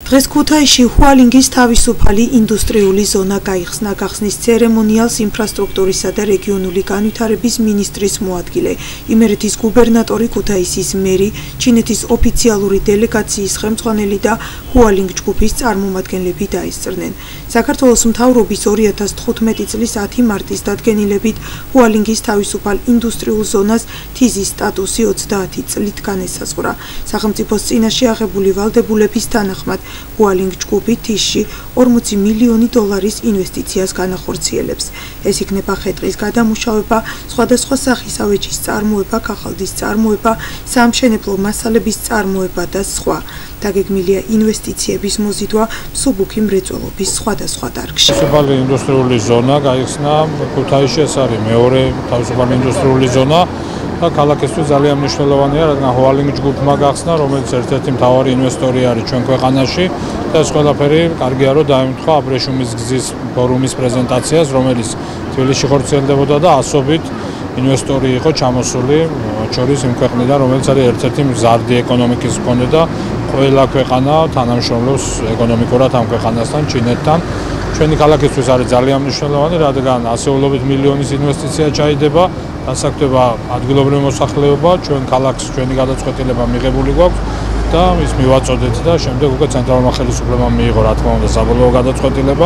დღეს ქუთაისში ჰუალინგის თავისუფალი ინდუსტრიული ზონა გაიხსნა. გახსნის ცერემონიალს ინფრასტრუქტურისა და რეგიონული განვითარების მინისტრის მოადგილე, იმერეთის გუბერნატორი, ქუთაისის მერი, ჩინეთის ოფიციალური დელეგაციის ხელმძღვანელი და ჰუალინგ ჯგუფის წარმომადგენლები დაესწრნენ. საქართველოს მთავრობის 2015 წლის 10 მარტის დადგენილებით ჰუალინგის თავისუფალ ინდუსტრიულ ზონას თიზის სტატუსი 30 წლით განესაზღვრა. სახელმწიფოს წინაშე აღებული ვალდებულების თანახმად ჰუალინგ ჯგუფი თიზში 40 მილიონი დოლარის ინვესტიციას განახორციელებს. ეს იქნება ხე-ტყის გადამუშავება, სხვადასხვა სახის ავეჯის წარმოება, ქაღალდის წარმოება, სამშენებლო მასალების წარმოება და სხვა. დაგეგმილია ინვესტიციების მოზიდვა მსუბუქი მრეწველობის სხვადასხვა დარგში. თავისუფალი ინდუსტრიული ზონა გაიხსნა ქუთაისში, ეს არის მეორე თავისუფალი ინდუსტრიული ზონა. და ქალაქისთვის ძალიან მნიშვნელოვანია, რადგან ჰუალინგ ჯგუფმა გახსნა, რომელიც ერთ-ერთი მთავარი ინვესტორი არის ჩვენ ქვეყანაში და ეს ყველაფერი კარგია, რომ დაემთხვა აბრეშუმის გზის ფორუმის პრეზენტაციას, რომელიც თბილისში ხორციელდებოდა და ასობით ინვესტორი იყო ჩამოსული, შორის იმ ქვეყნიდან, რომელიც არის ერთ-ერთი მზარდი ეკონომიკის მქონე და ყველა ქვეყანა თანამშრომლობს ეკონომიკურად ამ ქვეყანასთან, ჩინეთთან. ჩვენი ქალაქისთვის არის ძალიან მნიშვნელოვანი, რადგან ასეულობით მილიონის ინვესტიცია ჩაიდება, დასაქმდება ადგილობრივი მოსახლეობა, ჩვენ ქალაქს ჩვენი გადაწყვეტილება მიღებული გვაქვს და ის მივაწოდეთ და შემდეგ უკვე ცენტრალურმა ხელისუფლებამ მიიღო, რა თქმა უნდა, საბოლოო გადაწყვეტილება.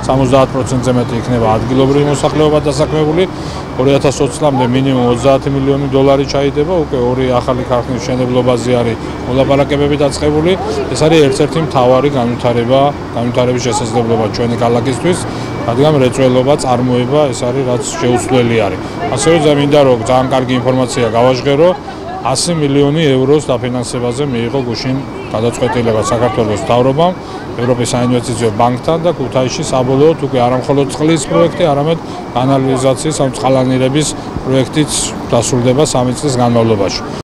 70%-ზე მეტი იქნება ადგილობრივი მოსახლეობა დასაქმებული. 2020 წლამდე მინიმუმ 30 მილიონი დოლარი ჩაიდება, უკვე ორი ახალი ქარხნის მშენებლობაზე არის მოლაპარაკებები დაწყებული. ეს არის ერთ-ერთი მთავარი განვითარების შესაძლებლობა ჩვენი ქალაქისთვის, რადგან მრეწველობა, წარმოება ეს არის რაც შეუცვლელი არის. ასევე მინდა რომ ძალიან კარგი ინფორმაცია გავაჟღერო, 100 მილიონი ევროს დაფინანსებაზე მიიღო გუშინ გადაწყვეტილება საქართველოს მთავრობამ, ევროპის საინვესტიციო ბანკთან და ქუთაისში საბოლოოდ უკვე არა მხოლოდ წყლის პროექტი, არამედ კანალიზაციის ან წყალანირების პროექტიც დასრულდება 3 წლის განმავლობაში.